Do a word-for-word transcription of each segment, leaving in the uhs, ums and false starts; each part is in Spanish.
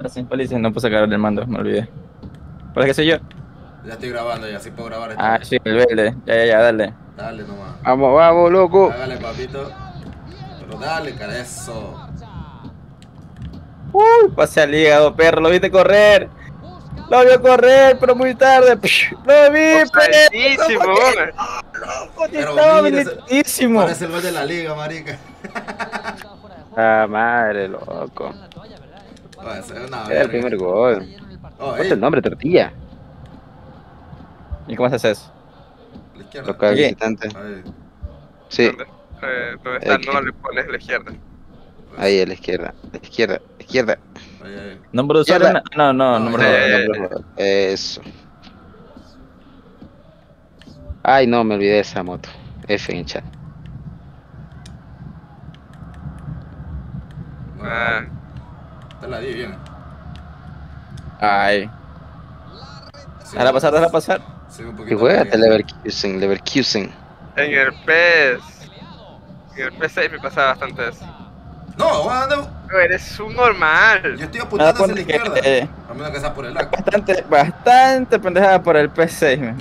sí, Felices, no puse a cargar el mando, me olvidé. ¿Cuál es que soy yo? Ya estoy grabando, ya sí puedo grabar esto. Ah, sí, el verde. Ya, ya, ya, dale. Dale nomás. Vamos, vamos, loco. Hágale, papito. Pero dale, cara, eso. Uy, pasé al hígado, perro, lo viste correr. Lo vio correr, pero muy tarde. Lo vi, Offsideísimo, perro. Pero Estaba mire, se- habilitadísimo. Parece el gol de la liga, marica. Ah, madre, loco. Oh, ese es una Era el primer verga. gol. Oh, ¿Cuál es ey, el nombre? Tortilla. ¿Y cómo se hace eso? la izquierda. Local Aquí. visitante. Ahí. Sí, ¿Dónde, eh, ¿dónde está? Aquí. No, le pones a la izquierda. ahí a la izquierda. La izquierda, la izquierda. Ahí, ahí. ¿Número de usuario? Izquierda. No, no, No, número ya, de ya, usuario. Nombre de jugador. Eso. Ay, no, me olvidé de esa moto. F en chat. Ah, Te la di bien. Ay. Sí, Déjala pasar, déjala pasar. Sí, un Y poquito. juégate larga. Leverkusen, Leverkusen. en el P E S. En el P E S seis me pasaba bastante eso. No, bueno, Pero eres un normal. yo estoy apuntando hacia la ponte que, izquierda. eh, A menos que sea por el lag. Bastante, bastante pendejada por el P seis, man.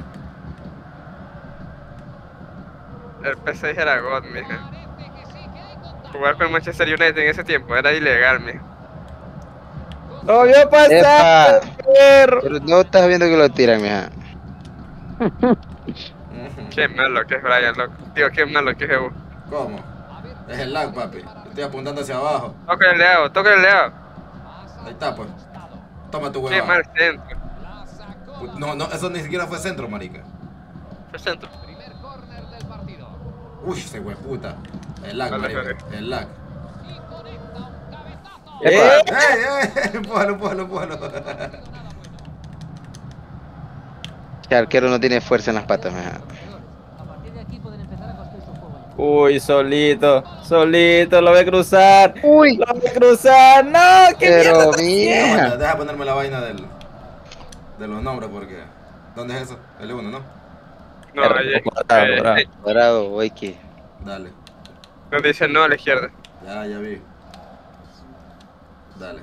El P E S seis era God, mija. Jugar con el Manchester United en ese tiempo era ilegal, mija. Lo vio pasar, Epa. perro. Pero no estás viendo que lo tiran, mija. Ujú. Qué malo que es Brian, loco. Tío, qué malo que es Evo. ¿Cómo? Es el lag, papi. Yo estoy apuntando hacia abajo. Toca el Leo, toca el Leo. Ahí está, pues. Toma tu Qué hueva. mal centro. No, no, eso ni siquiera fue centro, marica. Fue centro. Uy, ese hueputa. El lag, Vale, marica. vale. El lag. ¡Eh! ¡Ey, ey! Empújalo, empújalo, empújalo. El arquero no tiene fuerza en las patas, mija. Uy, solito, solito, lo voy a cruzar. Uy. Lo voy a cruzar. No, qué Pero, mierda está haciendo? mija. Deja, deja ponerme la vaina del, de los nombres porque. ¿Dónde es eso? L uno, ¿no? No, Perro, ahí, cuadrado, ahí, cuadrado. ahí. Dorado, güey, que. Dale. Donde dice no a la izquierda. Ya, ya vi. Dale.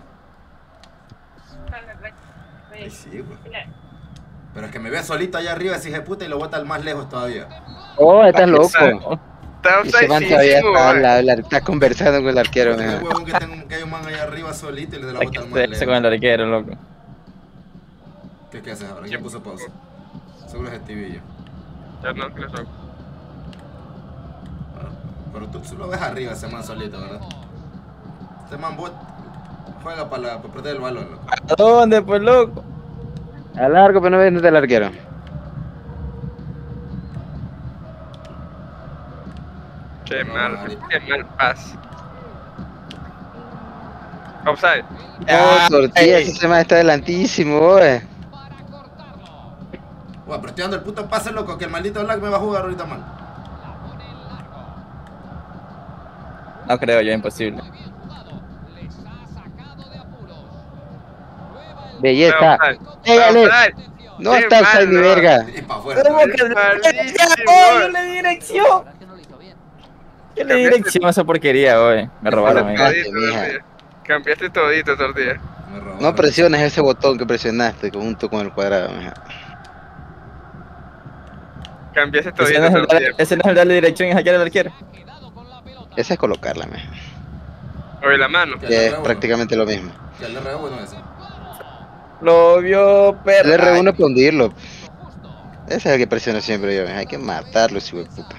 Ay, sí, pues. Pero es que me ve solito allá arriba ese hijo de puta y lo bota al más lejos todavía. Oh, estás loco. Está Y se van todavía offsideísimo, está, man. la- la- está conversando con el arquero, Porque mija. el huevón que, tengo, que hay un man allá arriba solito y le da la Hay bota que al más hacerse con lejos. el arquero, loco. ¿Qué, qué haces ahora? ¿Quién puso pausa? Seguro es el tibillo. Ya no, creo que no. Ah, pero tú, tú lo ves arriba ese man solito, ¿verdad? Este man bot juega para, la, para perder el balón, loco. ¿A dónde, pues, loco? A largo, pero no ves dónde está el arquero. Qué No, mal, marica. qué mal pase. Offside. Oh, tortilla, Ay. ese tema está adelantísimo, güey. Bueno, pero estoy dando el puto pase, loco, que el maldito lag me va a jugar ahorita mal. No creo yo, imposible. Belleza. Offside. Pégale. Offside. No Qué está offside ni malo. verga. Y para afuera. ¿Cómo todavía. que Malísimo. ¡Oh, yo le di dirección! Yo le di dirección a esa porquería, hoy. Me robaron, Cambiaste amigo. todito, mija. tortilla. Cambiaste todito, tortilla. Me robaron. No presiones ese botón que presionaste junto con el cuadrado, mija. Cambiaste Ese todito, no es el tortilla. darle- ese no es el darle dirección y hackear al arquero. Esa es colocarla, mija. Oye, la mano. Que Que el es R uno. prácticamente lo mismo. Que el R uno ese. Lo vio, perro. El R uno es para hundirlo. Ese es el que presiono siempre yo, mija. Hay que matarlo, si güey puta.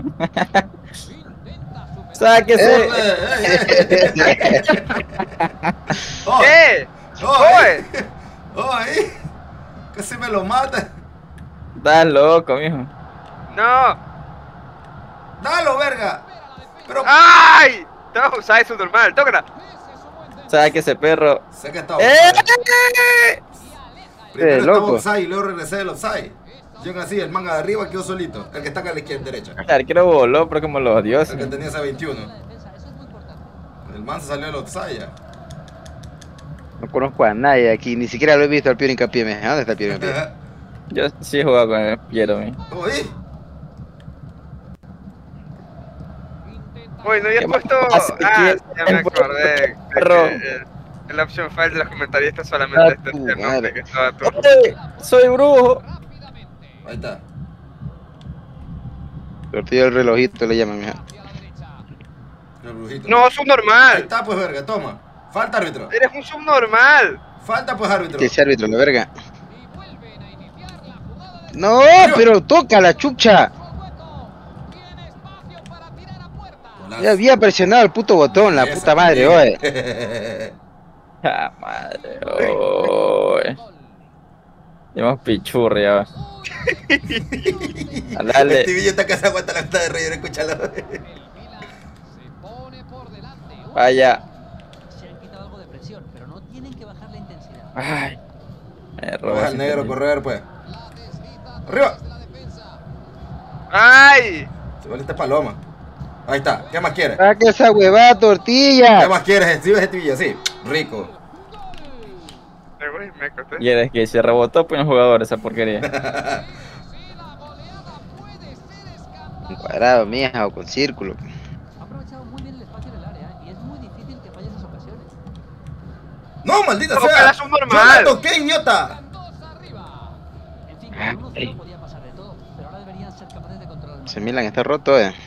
Sáquese. ¡Eh, eh, eh! ¡Oh! ¿Qué? ¡Oh! Oye. ¡Oh! ahí! ¡Casi me lo mata! Estás loco, mijo. No. ¡Dalo, verga! Pero. ¡Ay! Estaba offside, su normal. Tócala. Sáquese, perro. Sé que estaba ¡Eh! offside. Primero Eh, estaba loco. offside y luego regresé del offside. Yo así, el manga de arriba quedó solito. El que está acá a la izquierda derecha. El arquero voló, pero como los dioses. El que tenía ese veintiuno. El man se salió del offside ya. No conozco a nadie aquí, ni siquiera lo he visto al Piero Hincapié, mija. ¿Dónde está el Piero Hincapié? Yo sí he jugado con el Piero, mi. Oye, Uy, no había ¿Qué puesto. más? Ah, ¿Quién? ya me acordé. Perro. Que, eh, En la opción file de los comentaristas solamente Ah, está tu el nombre madre. que estaba tú. ¡Oye! ¡Soy brujo! Ahí está. Tortilla del relojito le llaman, mija. El brujito. No, Ahí subnormal. está, pues, verga, toma. Falta árbitro. Eres un subnormal. Falta, pues, árbitro. Que ese árbitro, la verga. No, pero toca la chucha. Golazo. Ya había presionado el puto botón, la Esa, puta madre, sí. oye. ¡Ah, madre! ¡Oye! Llevamos pichurri ya. Dale. Este billo está que se aguanta la puta de reír, escúchalo. Vaya. Se han quitado algo de presión, pero no tienen que bajar la intensidad. Ay. Me robó Deja al ese negro pendejo. correr, pues. ¡Arriba! ¡Ay! Se vale esta paloma. Ahí está. ¿Qué más quieres? Saca esa huevada ¿Qué tortilla. más quieres? ¿Sí ves este billo? Sí. Rico. Me voy, me corté. Y eres que se rebotó pues un jugador esa porquería. Un cuadrado, mija, o con círculo. Ha aprovechado muy bien el espacio en el área y es muy difícil que falle esas ocasiones. ¡No, maldita No, sea! pero es un normal. ¡Yo la toqué, idiota! En fin, Ah, con uno ey. solo podía pasar de todo, pero ahora deberían ser capaces de controlar más. Se Milan está roto, eh.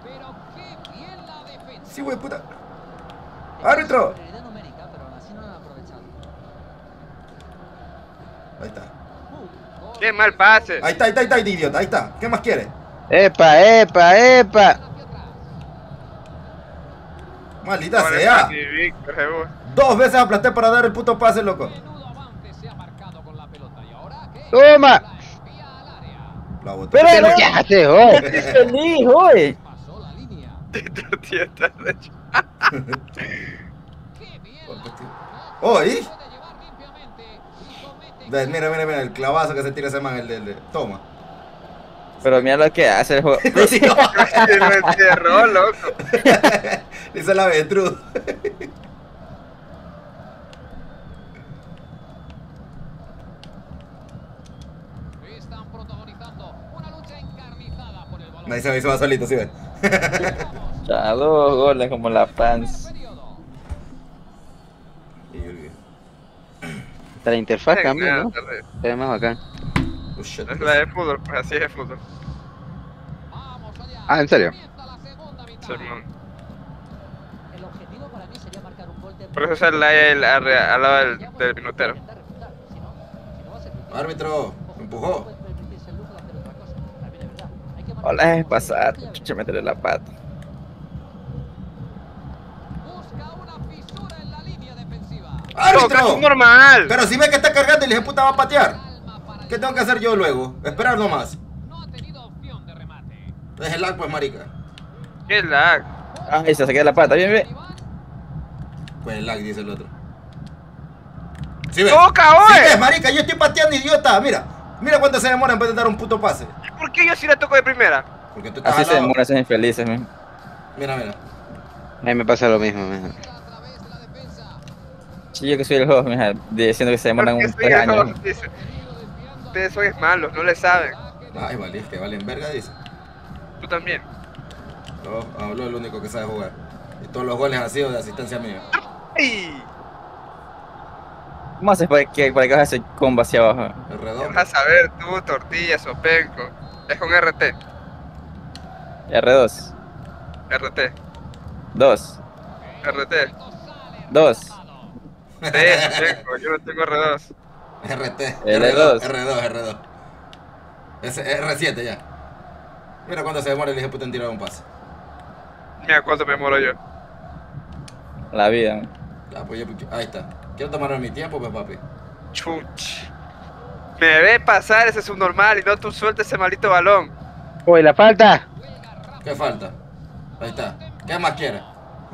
Sí, güey, puta. ¡Árbitro! Superioridad numérica, pero aún así no lo han aprovechado. Ahí está. ¡Qué mal pase! Ahí está, ahí está, ahí está, idiota. Ahí está. ¿Qué más quieres? Epa, epa, epa. Maldita Ahora sea. sí, Víctor, Jesús. Dos veces aplasté para dar el puto pase, loco. Toma. La boté. Pero Pero no. ¿qué haces, oye? ¡Estoy feliz, oye! Tu tío está hecho. Oh, ¿y? Ve, mira, mira, mira, el clavazo que se tira ese man, el de... el de- Toma. Pero mira lo que hace el juego. Que lo enterró, loco. Le hizo la avestruz. Ahí se me hizo más solito, ¿sí ves? Ya, dos goles como la Pans. La interfaz cambió, Nada, ¿no? terrible. Se ve más bacán. Oh, shit. Es la de fútbol, pues así es el fútbol. Ah, ¿en serio? Simón. El objetivo para mí sería marcar un gol de... Por eso es la el al al lado del, del minutero. Si no, si no va a ser difícil. Árbitro, me empujó. Puede permitirse el lujo de hacer otra cosa. También es verdad. Hay que Hola, es pasar. Chucha, meterle la pata. ¡Loco, es ¡Árbitro! normal! Pero si ve que está cargando y le dije puta va a patear. ¿Qué tengo que hacer yo luego? Esperar nomás. Es el lag, pues, marica. ¡Qué lag! Ay, se saqué la pata. Bien, bien. Pues el lag, dice el otro. ¿Sí ves? ¡Toca, ¿Sí oye! ves, marica? Yo estoy pateando, idiota. Mira. Mira cuánto se demora en vez de dar un puto pase. ¿Por qué yo sí la toco de primera? Porque tú estás Así al se lado. demoran esos infelices, man. Mira, mira. A mí me pasa lo mismo, mija. Sí, yo que soy el juego, mija, diciendo que se demoran Porque un soy tres el años. host, dice. Ustedes son malos, no le saben. Ay, vale, que valen verga, dice. Tú también. No, habló el único que sabe jugar. Y todos los goles han sido de asistencia mía. ¡Ay! ¿Cómo haces para que, para que hagas ese combo hacia abajo? El ¿Qué redondo. vas a ver tú, tortilla, sopenco? Es con R T. R dos. R T. dos. R T. dos. Sí, sopenco, yo no tengo R dos. R T. L R dos. dos. R dos, R dos. Es R siete ya. Mira cuando se demora el hijo de puta en tirar un pase. Mira cuánto me muero yo. La vida, man. Ah, pues yo, ahí está. Quiero tomarme mi tiempo, pues, papi. Chuch. Me ve pasar ese subnormal y no tú sueltes ese maldito balón. Oye, la falta. ¿Qué falta? Ahí está. ¿Qué más quieres?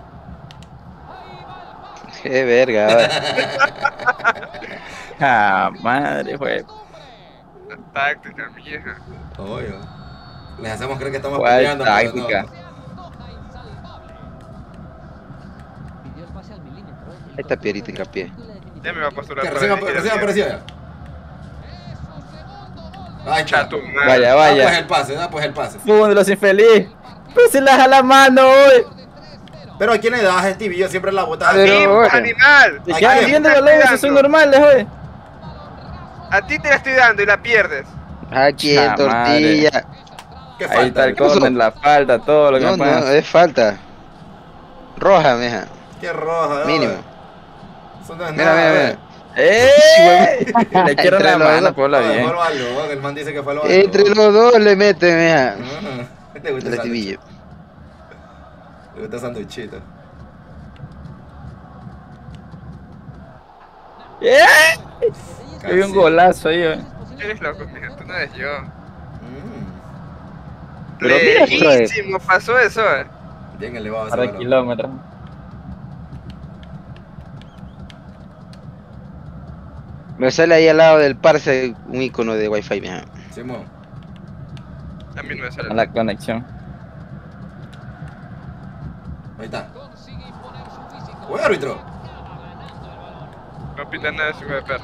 Qué verga, oye. Ah, madre, güey. La táctica, vieja. Obvio. Les hacemos creer que estamos ¿Cuál peleando, pero táctica? no. Pidió el pase al milímetro. ¿eh? El Esta pierita hincapié. Ya me va a posturar. Que para recién, dirigir recién el apareció ya. Ahí está. Chato, madre. Vaya, Da pues vaya. el pase, da pues el pase. Fúndelos, infeliz. Pero si le das a la mano, hoy. Pero ¿a quién le das, Stevie? Yo siempre la botas Pero, así. ¡Sí, oye. animal! Te Ay, quedan ay, bien de ay. balón, esos son normales, oye. A ti te la estoy dando y la pierdes. Aquí Cha en tortilla. ¿Qué Ahí falta? está el ¿Qué pasó? córner, la falta, todo lo que No, me no, puedan hacer. es falta. Roja, mija. Qué roja, Mínimo. Eso no es Mira, nada, mira, eh. mira. ¡Eh! Le echaron Entre la los mano, dos. por la No, fue el bien. balón, el man dice que fue el balón. Entre los dos le mete, mija. Ah, le gusta El el Stevie. sándwich. Le gusta el sándwichito. ¡Eh! Yo vi un golazo ahí, oye. Eres loco, mija, tú no eres yo. Mm, Pero mira, Lejísimo pasó eso, eh. bien elevado ese Para balón. kilómetros. Me sale ahí al lado del parse un icono de wifi, mija. Simón. A mí no me sale. A la conexión. Ahí está. Buen árbitro. No pita nada de su hijo de perro.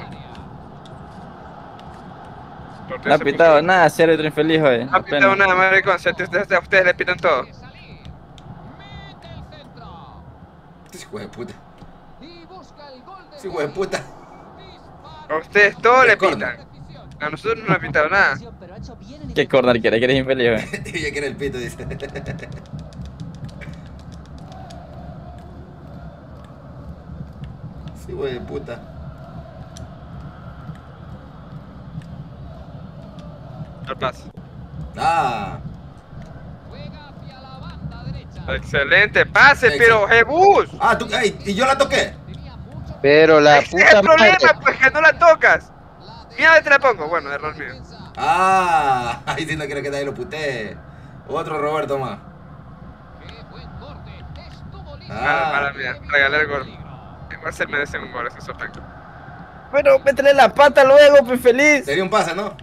No ha pitado nada, cero y infeliz, oye. No ha pitado nada, maricón. Si a ustedes, a ustedes le pitan todo. Este hijo de puta. Este hijo de puta. A ustedes todo De le córner. pitan. A nosotros no le ha pitado nada. ¿Qué corner quieres? ¿Quieres infeliz, oye? Y ya quiere el pito, dice. Sí, güey de puta. Al paso. Ah, Excelente pase, Excel- pero Jebus. ah, tú, ay, y yo la toqué. Pero la Ese es puta el problema, madre. pues que no la tocas. Mira, te la pongo. Bueno, error mío. Ah, ahí sí no quiero que nadie lo putee. Otro Roberto más. Mala, Ah, mala mía. Regalé el gol. Igual se merecen un gol esos sopecos. Pero métele la pata luego, pues feliz. sería un pase, ¿no?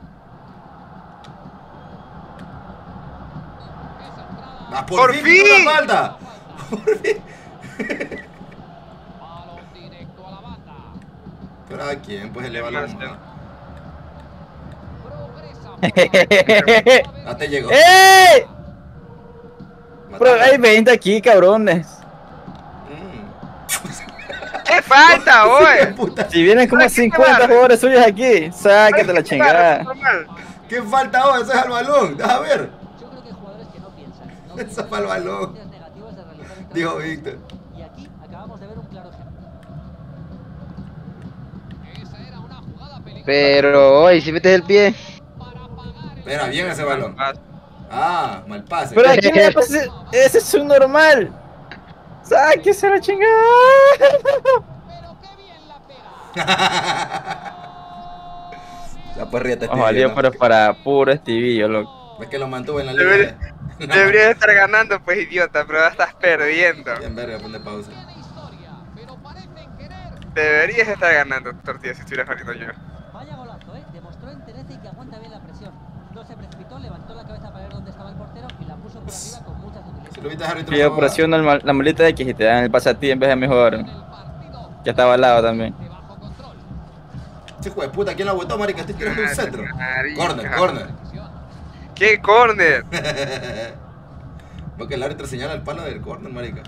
Ah, por, ¡Por fin! fin! ¡No la falta! ¡Por fin! Pero a quién, pues eleva la mano. Ah, te llegó. ¡Eh! Pero Mátame. hay veinte aquí, cabrones. Mm. ¡Qué falta, oye! Puta, Si vienen como Ay, ¿qué cincuenta te vale? jugadores suyos aquí, sácate la chingada. ¿qué falta ahora? Eso es al balón. Deja ver. Yo creo que hay jugadores que no piensan. No Eso piensan fue al en las balón. consecuencias negativas de realizar un Dijo trabajo. Víctor. Y aquí acabamos de ver un claro ejemplo. Pero, oye, si metes el pie. Era bien ese balón. Ah, mal pase. Pero aquí le pasa, ese es un normal. Sáquese la chingada. La porrita Ojo, valió, ¿no? pero para puro estivillo, loco. Es que lo mantuvo en la Debería- liga. Deberías estar ganando, pues idiota, pero ahora estás perdiendo. Bien, verga, ponle pausa. Deberías estar ganando, tortilla, si estuvieras valiendo yo. Vaya golazo, ¿eh? Demostró entereza y que aguanta bien la presión. No se precipitó, levantó la cabeza para ver dónde estaba el portero y la puso por arriba con mucha sutileza. Si lo viste árbitro. Pido no, presión al mal- la maleta de X y te dan el pase a ti en vez de mejor. Ya estaba al lado también. Ese hijo de puta, ¿quién la botó, marica? Estoy tirando un centro. Marica. Corner, corner. ¡Qué corner! Porque el árbitro señala el palo del corner, marica.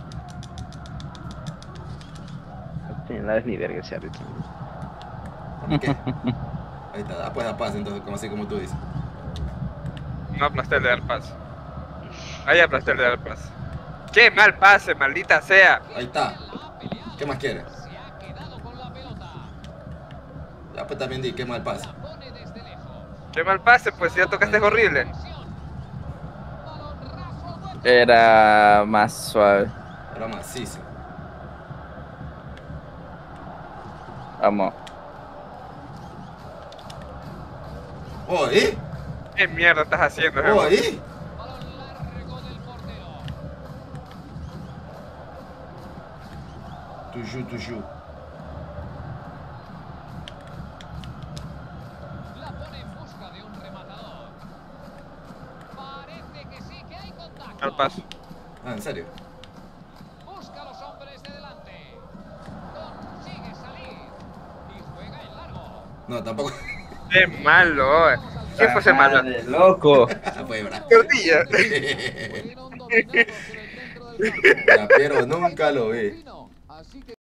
No es ni verga ese árbitro. ¿Por qué? Ahí está, ah, pues da pase, entonces, como así como tú dices. No aplasté el de dar pase. Ahí aplasté el de dar pase. ¡Qué mal pase, maldita sea! Ahí está. ¿Qué más quieres? Ya, pues también di, qué mal pase. ¡Qué mal pase, pues! Si ya tocaste es horrible. Era más suave. Era macizo. Vamos. ¿Oí? ¿Qué mierda estás haciendo, Jebo? ¿Oí? Tuju, tuju. Al paso. Ah, ¿en serio? Busca a los hombres de delante. Consigue salir. Y juega en largo. No, tampoco. ¡Qué malo, eh! ¿Quién fue ese malo? Madre, loco. Fue bravo. Tortilla. Ya, pero nunca lo vi. Así que